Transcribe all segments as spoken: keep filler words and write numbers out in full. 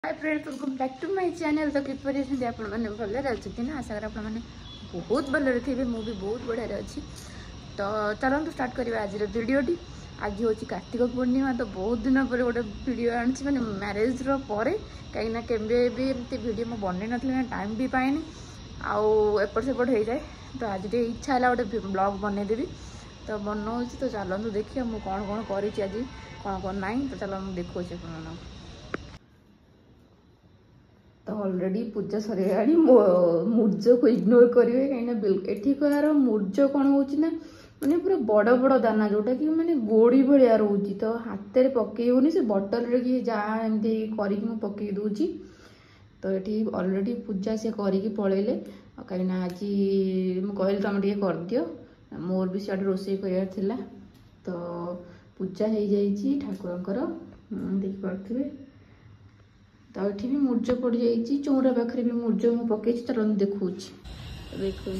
Hi friends, welcome back to my channel. तो किपर आपण मैंने भले अच्छे ना आशा कर मैंने बहुत भले थे मुझे बहुत बढ़िया अच्छी। तो चलते स्टार्ट करवा आज वीडियोटी। आज हूँ कार्तिक पूर्णिमा। तो बहुत दिन पर गोटे वीडियो आनी मैंने मैरेज पर कहीं केवे भी एमती वीडियो मुझे बनई ना टाइम भी पाएनि आउ एपट सेपट हो जाए। तो आज टे इच्छा है गोटे ब्लॉग बनईदेवी। तो बनाऊँ तो चलते देखिए मुझे कौन कौन कर आज कौन कौन ना। तो चलो मुझे देखो कौन। तो ऑलरेडी पूजा सर मूर्ज को इग्नोर करेंगे कहीं एठी कहार मूर्ज कौन हो मैंने पूरा बड़ बड़ दाना जोटा कि मैंने गोड़ी भाया रोचे। तो हाथ में पकईनी से बटल कि जहाँ एमती कर पकई दूची। तो ये ऑलरेडी पूजा से करके पलैले कहीं आज मुझे तुम टे करदियो मोर भी सियाड़ रोसे करार। तो पूजा हो जाइए ठाकुरंकर देखिपे। तो ये भी मूर्ज पड़ जाइए चौरा पाखे भी मूर्ज मुझे पकई चलो देखा देखो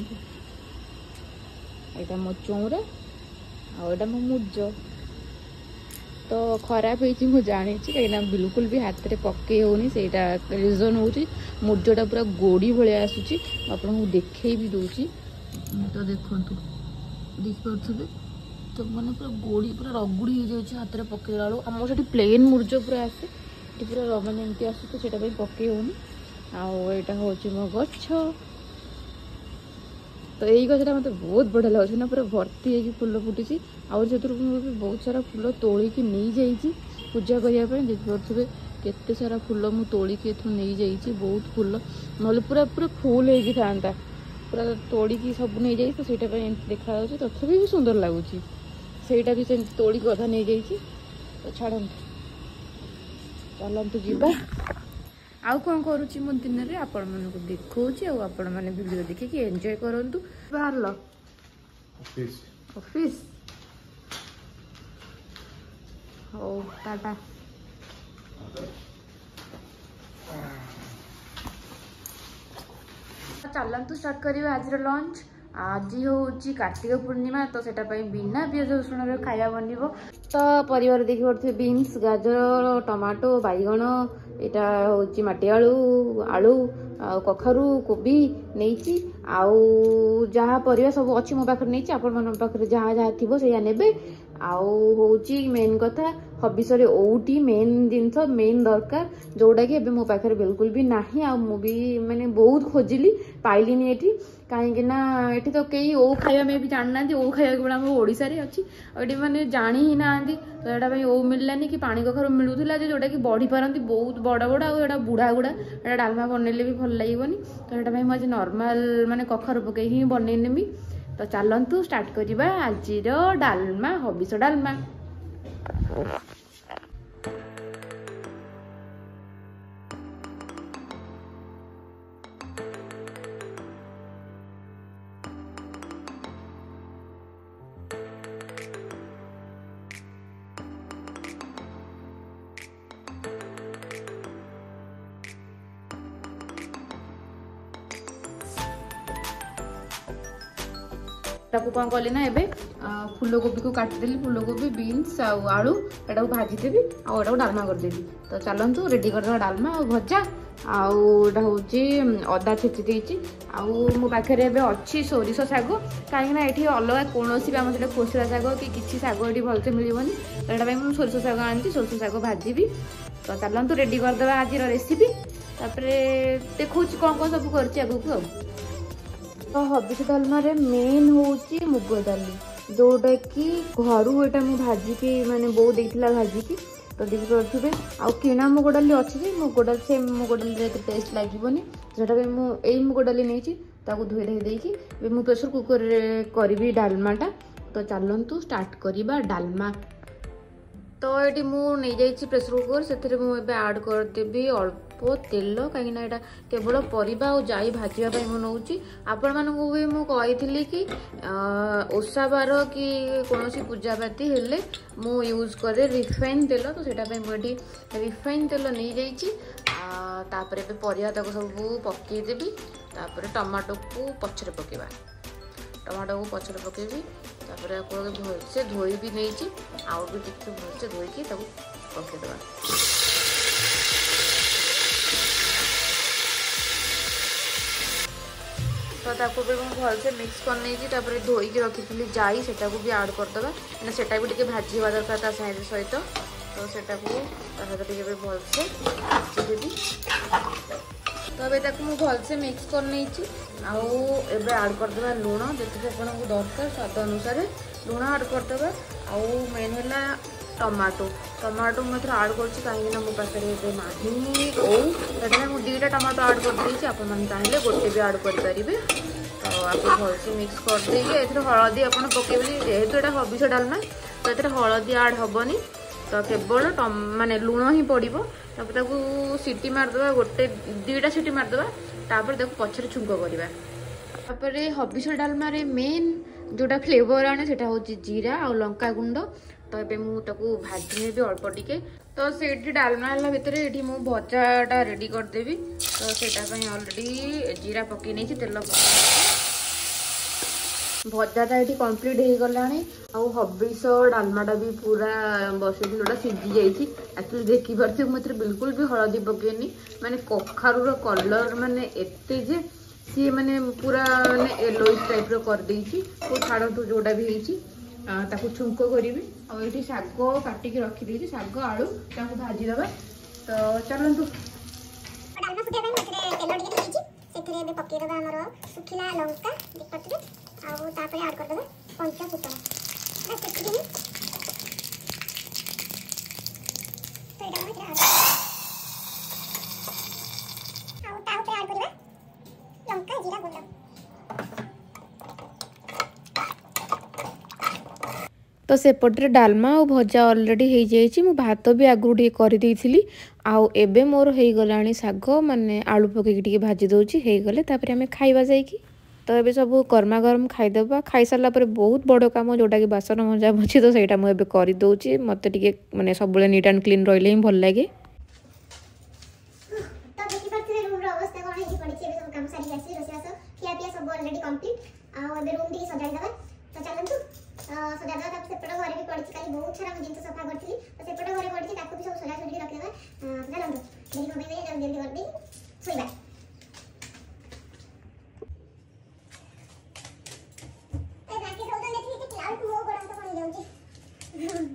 यहाँ मो चौरा आटा मो मूर्ज। तो खराब हो जानी कहीं बिल्कुल भी हाथ में पकई होनी से रिजन हूँ मूर्जटा पूरा गोड़ी भाया आसूसी। आपको देखे भी दूसरी। तो देखु देखिपे तो मैंने पूरा गोड़ी पूरा रगुड़ी हो जाए हाथ में पकईला बेलू आम से प्लेन मूर्ज पूरा आसे पूरा मैंने एमती आस तो से पकई होनी। आईटा हूँ मो गछ। तो यही गछटा मत बहुत बढ़िया लगे ना पूरा भर्ती है फूल फुटी आउ से बहुत सारा फूल तोलिकी नहीं जाइए पूजा करने। देखिपे केते सारा फूल मु तोलिकी एथु नहीं जाइए बहुत फूल ना पूरा पूरा फुल हो था पूरा तोड़िकी सब नहीं जाइए। तो सहीटा देखा तथापि भी सुंदर लगुच सेटा भी से तोड़िक अधा नहीं जाइए। तो छाड़ते चलतु जीवा आउ कौन करुच्ची मो दिन में आपण मानक देखा आपण मैंने वीडियो देखिए एंजॉय करंतु। बाहर ऑफिस ऑफिस हो टाटा। चलतु स्टार्ट करिए आज लंच। आज हूँ कार्तिक पूर्णिमा। तो सेटा बिना पियाज रसुण खाया बन। तो परिवार देखिए बीन्स गाजर टमाटो बैगण यहाँ हूँ माटी आलू आलू कखारू कोबी नहीं आउ जहाँ परिवा सब अच्छी मो पाखे नहीं आपण मान पाखे जहाँ जहाँ थी से ने आउ हूँ मेन कथा हबिष ओटी मेन जिनस मेन दरकार जोटा कि मो पाखे बिल्कुल भी ना। आ भी मैंने बहुत खोजिली पाइलिनी एठी कहीं ना ये तो कई ओ खाया में भी जानना ओ खाया गुड़ा आम ओडिशा रे अच्छी ये मैंने जानी ही ना। तो यहाँ ओ मिललानी कि पानी कखारू मिलूला जोटा कि बढ़ी पारती बहुत बड़ बड़ आड़ा बुढ़ा गुड़ा यहाँ डालमा बनइले भी भल लगे। तो यहाँ मुझे नॉर्मल माने कखारू पकई ही बनई नेमी। तो चलतु स्टार्ट करवा आज डालमा हबिष डालमा। कौन कली ना एबे फूल कोबी को काटिदेली फूल कोबी बीन्स आलू एटा भाजीदेवी आटा डालमा करदेवी। तो चलतु रेडी करदे डालमा आ भजा आटा हूँ अदा छेची देती आउ मो पाखे अच्छी सोरिष शाग कहीं ये अलग कौन भी आम से कोसला शाग कि किसी शाग ये भलसे मिलबनी। तो यहाँ मुझे सोरिष शाग आनी सोरिष शाग भाजी। तो चलतु रेडी करदे आज रेसिपी तापर देखा कौन कौन सब कर। तो हबिष डालमा मेन हूँ मुग डाली जोटा कि घर यहाँ मुझे भाजिकी मैंने बो देला भाजिकी। तो देखिए आउ किणा मुग डाली अच्छी मुग डाल से मुग डाली टेस्ट लगे जोटा भी मुझे मुग डाली नहीं धोई धाई देकी मुझे प्रेसर कुकर करी डालमाटा। तो चलतु स्टार्ट करवा डालमा। तो ये मुझे प्रेसर कुकर से मुझे आड करदेवी अल्प तेल कहीं यहाँ केवल परिबा और जाई भाजवाई मु नौ आपण मानक भी मुझे कि ओषा बार कि कौन पूजा पाती हेले मु यूज करे रिफाइन तेल। तो सेटा मुझे रिफाइन तेल नहीं जापर परिया तक सब पकईदेवी टमाटो को पछरे पकेबा टमाटो को पछरे पकेबी भलसे धोई भी नहीं आउ भी टे भलसे धोईकी पकईदेवा। तो ताको भी मुझे भलसे मिक्स कर नहीं तापर धोईकी रखी जाई सेटा को भी ऐड करदे ना सेटा भी टे भाजीवा दरकार ता सहित तो सेटा को टे भलसे भाजीदेवी। तो अबे ताको मु भलसे मिक्स कर नहीं आउ एबे ऐड करदे लुण जति आपको दरकार स्वाद अनुसार लुण ऐड करदे आउ मेन है टमाटो टमाटो मैं ऐड कर कहीं मो पाखे नहीं ओ मुझे दुईटा टमाटो ऐड कर देती आप चाहिए गोटे भी ऐड करेंगे। तो आपको भलसे मिक्स कर देके हलदी आप पकेबे जेहेतु यहाँ हबिष डालमा तो ये हलदी ऐड हेनी तो केवल टम माने लुण ही पड़ो तापर सीटी मारदे गोटे दुईटा सीटी मारदे तापर देखो पछरे छुंक करवा तापर हबिष डालमा मेन जोटा फ्लेवर आने से हूँ जीरा और लंका गुंड तो ये मुझे भाजी नेबी अल्प टिके तो से डालमा भितर ये मुझे भजाटा रेडी करदेवी तो सेटापी अलरेडी जीरा पकई नहीं तेल भजाटा ये कम्प्लीट हो गला आउ हबिष डालमाटा भी पूरा बसई जोटा सीझी जाइए एक्चुअली देखिपे मुझे बिल्कुल भी हलदी पकेनी माने कखारूर कलर माने एते जे सी मैंने पूरा मैंने येलोइश टाइप कर देइछि को छाड़ तो जोटा भी होइछि ताकू छुंक करी और ये शाग काटिक रखी शाग आलू ताकू भाजी दबा तो चलतु पकईदबा आमर सुखिला लंका दीपटे आउे आड करदे कंचा फुटन तो सेपटे डालमा और भजा अलरेडी हो जाइए मु भात भी आगु टे करदेली आउ एबे मोर हो गलानी साग माने आलू पकईकी भाजी दौची हो गले तापर आम खाइबा जाइकी तो ये सब गर्मा गर्म खाईदबा खाई सारा बहुत बड़ काम जोटा कि बासन मजा मची तो सहीटा मुझे कर दौची मत टे माने सब नीट एंड क्लीन रही ही भल लगे। घरे भी पड़ी कल बहुत सारा जिन सफा करी तो सेपटे घरे पड़ी भी सब सजा सजी रखिदेबा जानतु जल्दी कमे जल्दी जल्दी कर दी सोइबा ए बाकी सब तो देखि कि क्लाउड मो गरम तो कोनी जाउची।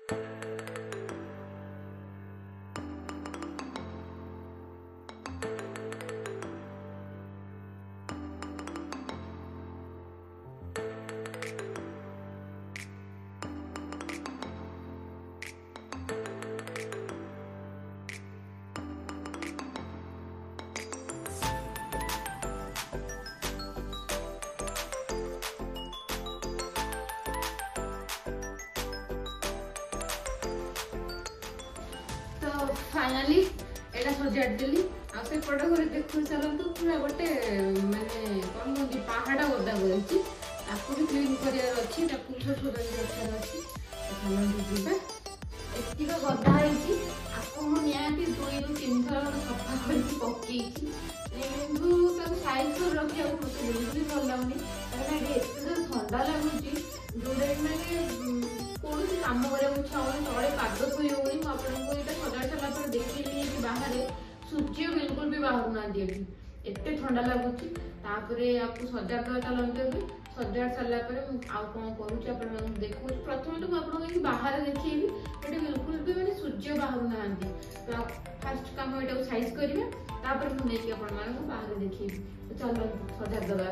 फाइनाली एटा सजाड़ी आ से पड़ घर देखु चलतु पूरा गोटे माने कौन कहते पहाड़ गदा गई आपको भी क्लीन करार अच्छी सजाड़ी रखार अच्छी चलतु जी एतिक गदा है आपको निहाती दुई रु तीन थर सफा कर पकई साइज कर रखा मत बिल्कुल भल लगुनि एत ठंडा लगुच जोटा मैंने कौन कम करा चाहूँ तले पाद थोई होनी आपको ये सजाड़ सारा देखिए कि बाहर सूर्य बिल्कुल भी बाहर ना एटी एत ठंडा लगुच आपको सजाड़ दवा चलते भी सजाड़ सारापर आउ कौन करूँ देखो प्रथम तो मुझे बाहर देखी ये बिल्कुल भी मैंने सूर्य बाहर ना तो फास्ट कम यहाँ साइज करा मुझे बाहर देखी तो चलो सजाड़ दवा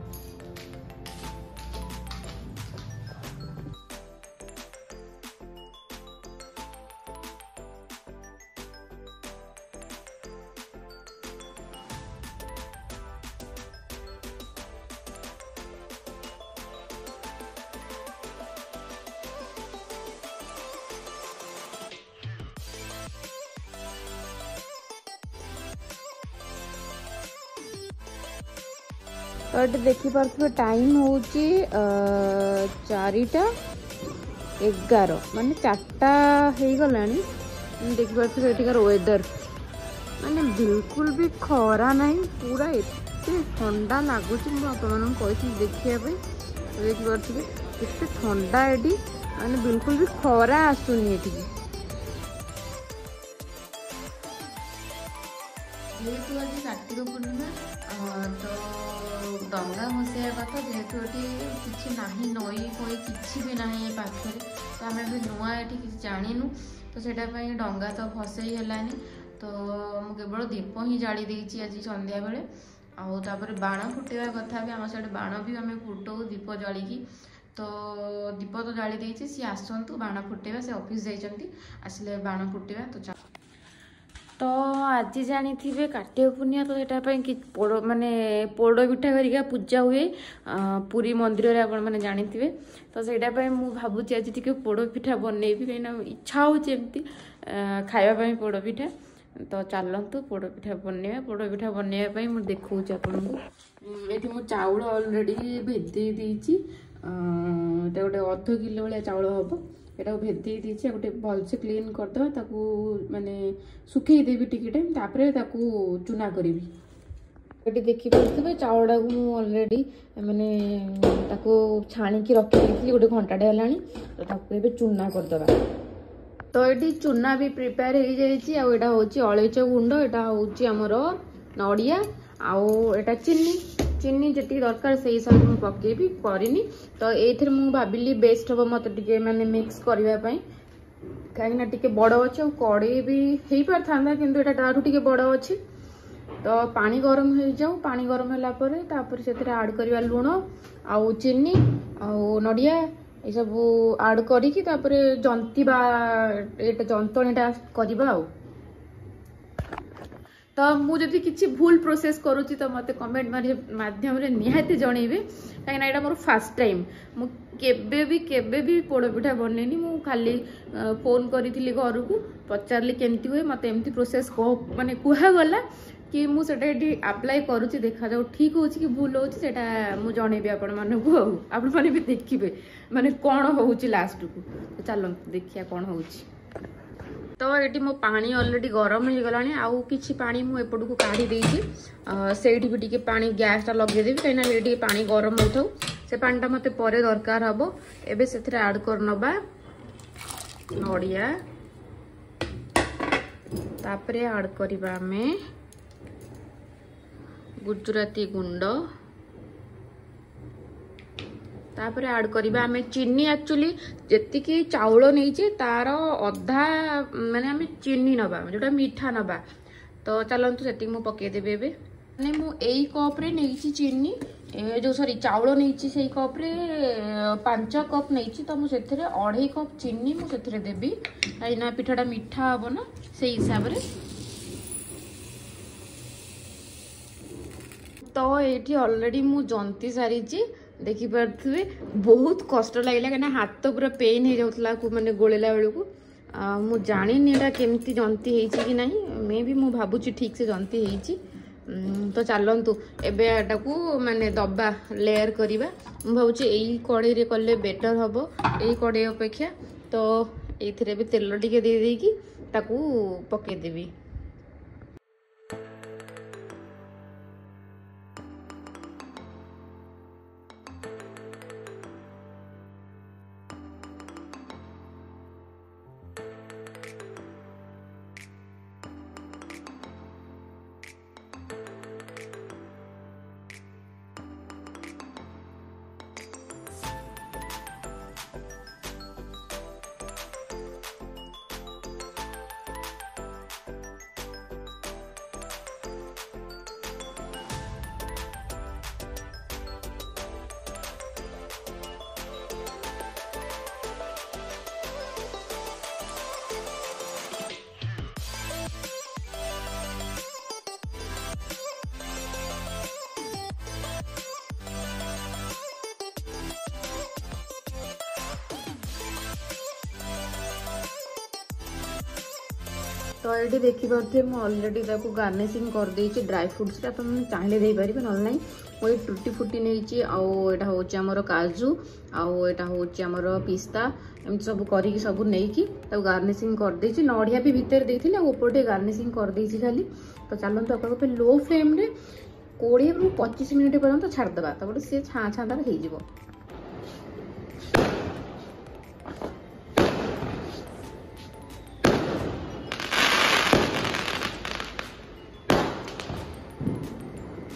तो ये देखिपे टाइम हूँ चारिटा एगार माने चार्टा हो गला देखिपे एଠିକାର वेदर माने बिल्कुल भी खरा नहीं पूरा एते ठंडा लगुच मुझे देखापी देखिपे एते ठंडा ये माने बिल्कुल भी खरा आसुनी एठी जेहेतु आज कार्तिक पूर्णिमा तो डंगा भसैया कथा जेहेतु ये किसी ना नई फई किसी भी ना पाखे तो आम भी नुआ ये किसी जानू तो से डंगा तो भसई है तो मु केवल दीप ही जाली देती आज संध्या बेले आउे बाण फुटेवा कथा भी आम साइड बाण भी आम फुटाऊ दीप जलिकी तो दीप तो जाली देती सी आसतु बाण फुटेवा से ऑफिस जाइए आसिले बाण फुटेवा तो तो आज जानी थे कार्तिक पूर्णिमा तो यहाँ पोड़ माने पोड़ पिठा करिका पूजा हुए पुरी मंदिर में आपण मैंने जानी थे तो सहीटा मुझे भावुँ आज टी पोड़ पिठा बनईबी कहीं इच्छा होती खावाई पोड़ पिठा तो चलतु पोड़ पिठा बनवा पोड़ पिठा बनवाई मुझे देखा आपन को ये मुझे चाउल अलरेडी भेदे देती गोटे अध किलो भाया चाउल हम यहाँ भेदे देती गोटे भलसे क्लीन करदे ताकू माने सुखेदेवी टिके टाइम तापर ताकू चूना करी ये देखिपे चाउल को मुझे अलरेडी माने ताकू छाणिकी रखी गोटे घंटाटे है तो ताकू चूना करदे तो ये चूना भी प्रिपेयर हो जाइए हूँ अलैच गुंड यहाँ हूँ आमर नड़िया आटा चीनी चीनी जी दरकार से हिसाब से पकेबी करनी तो ये मुझे भाविली बेस्ट हम मत टे माने मिक्स करने कहीं टे बड़ अच्छे कड़े भी हो पार था कि टे बड़ अच्छे तो पानी गरम हो जाऊ पानी गरम है से आड करवा लुण आउ चीनी आउ नड़िया ये सब आड करी जंतीबा ये जंतणीटा करवा तो मुझे किसी भूल प्रोसेस करुच्ची तो मत कमेंट माध्यम निहाती जनइबे कहीं यहाँ मोर फास्ट टाइम मुझे भी केबे भी पोड़ पिठा बनैनी मु खाली फोन करी घर को पचारि केमती हुए मत एमती प्रोसेस माने कहगला कि मुझे अप्लाई करुच्ची देखा जाऊ ठीक हो कि भूल हो मुझे जनइबी आपण मानक आपण मैंने भी देखिए माने कौन हो लास्ट को तो चलो देखिया कौन हो तो ये मो पानी अलरेडी गरम हो गला आउ कि पानी मुझे को काढ़ी देती से भी टे पा गैसटा लगेदेवी कहीं ये पानी गरम हो से पानीटा मत पर दरकार हम एवं से आड कर नबा नड़िया तापरे आड करबा आमे गुजराती गुंड तापर आड करबा आमे चीनी एक्चुअली जेतिकी चाउल नहीं तार अधा माने आमे चीनी नबा जोटा मीठा नबा तो चलतु से मु पकेदेवी एबे माने मु एई कप रे नहीं चीनी ए जो सॉरी चाउल नहीं से कप रे पांच कप नहीं तो मुझे अढ़ाई कप चीनी मुझे देवी कहीं पिठाटा मीठा हम ना से हिसाब से तो ये ऑलरेडी मु जंती सारी देखिपे बहुत कष्ट लगे कहीं हाथ पूरा पेन हो जाता मैंने गोलेला बेलू को मु जानी एटा केमती जंती है कि नहीं मे भी मु भावुची ठीक से जंती है तो चलतु एटा को माने दबा लेयर करवा मु भावुची यही कड़े कले बेटर हम यही कड़े अपेक्षा तो ये भी तेल टिके दे देकी ताकू पकेदेवी तो ये देखिपे मुझे अलरेडी गार्निशिंग कर देती ड्राई फ्रुट्स चाहिए देपारे ना नहीं मुझे टूटी फुटी नहीं आउटा हूँ आमर काजू आउटा हूँ आमर पिस्ता एमती सब कर सब नहीं गार्निशिंग कर देती नड़िया भी भितर देती ऊपर गार्निशिंग कर देती खाली तो चलते आप लो फ्लेम रे कोड़े रु पच्चीस मिनट पर्यंत छाड़देवा तब सी छाँ छाँ तार हो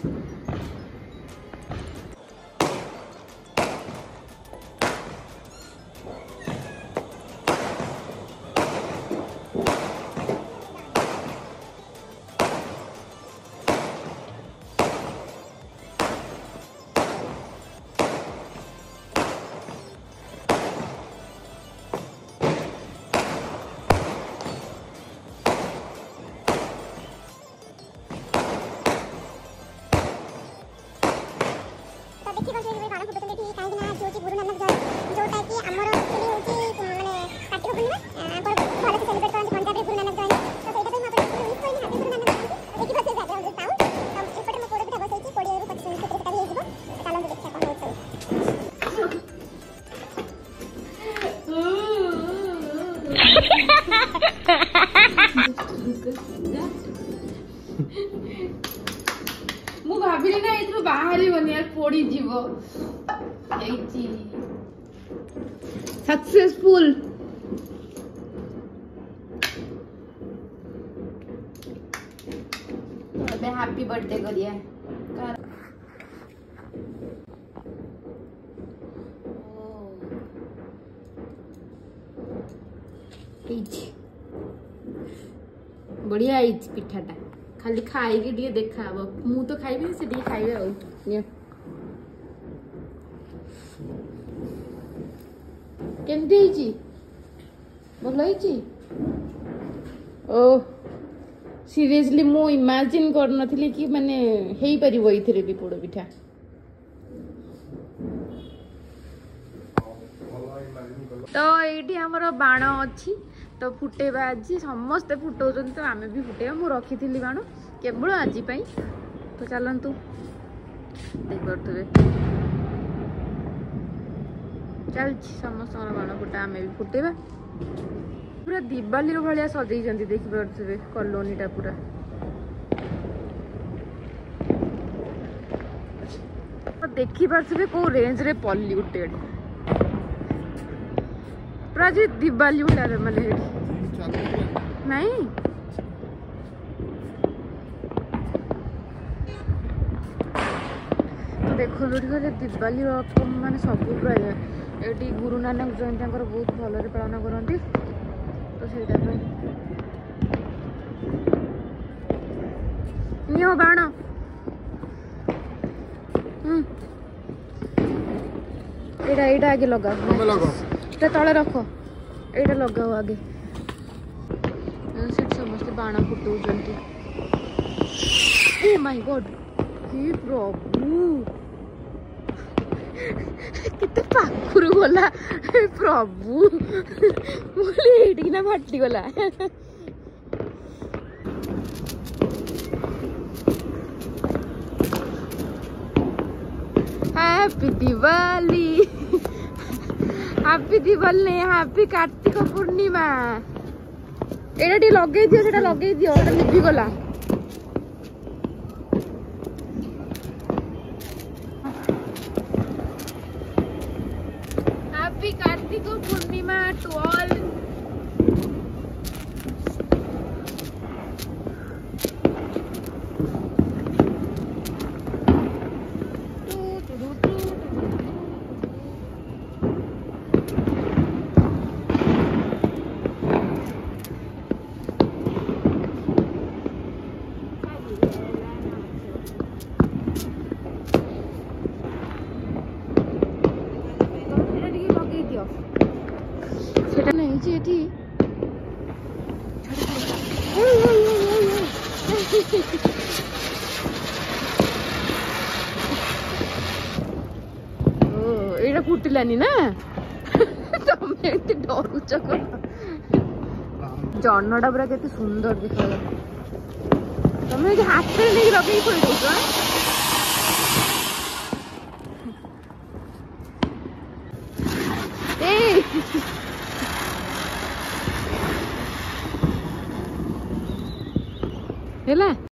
ମୁଁ ଭାବିଲି ନା ଏଇଥିରୁ ବାହାରିବନି ୟାର ପୋଡିଯିବ। ହେଇଛି ସକ୍ସେସଫୁଲ। ଏବେ ହାପି बर्थडे करिया। बढ़िया पिठाटा खाली खाई देखा मु तो खाइबी से खाइबे आउ केमती भल ओ सीरियसली मु इमेजिन कर नथली कि माने हेई परिबो इथिरे भी पोड़ पिठा। तो एठी हमर बाण अछि तो फुटेबा आज समस्ते फुटाऊँ तो आम भी फुटेबा मु रखी थी बाण केवल आज तो चलतु देख पारे चल समस्त बाण फुटा आम भी फुटेबा पूरा दिवाली भाया सजे देखी पारे कॉलोनीटा पूरा देखी पारे कौ रेंज रे पॉल्यूटेड पूरा जी दिवाली भाया माने नहीं तो देखो दिवाली माने सब प्राय ये गुरु नानक जयंती बहुत भल पालन करती तो से बाण एटा एटा आगे लगा तले रख एटा लगाओ आगे समस्त बाण फुटाऊ। ओ माय गॉड हे प्रभु केते पाखुर गला हे प्रभु मुझे ना फाटी गला। हैप्पी दिवाली हैप्पी दिवाली नहीं हैप्पी कार्तिक पूर्णिमा। एटा टी लगे दियो सेटा लगे दियो एटा लिपि गला। Happy Kartik Purnima to all. एटा फुटिलानी ना तमें एते डरुच जन्नटा पूरा केते सुंदर दिखा तमें हाथ में नहीं लगे खोल दो ए हेला